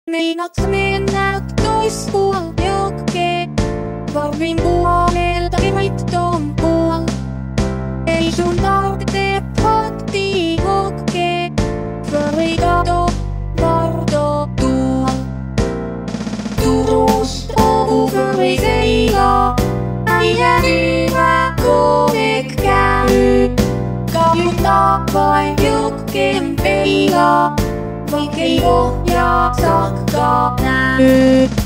Meinaat mennä toispuol jokee? Varvin puolelta kevätton puol. Ei sun tarvitse pohtii hokee. Föri kato, varto tuol. Turusta föri seilaa. Äijä hyvä koek käy. Kaljuttaa vain jokeen peilaa. Vaikkei pohjaa saakka näy.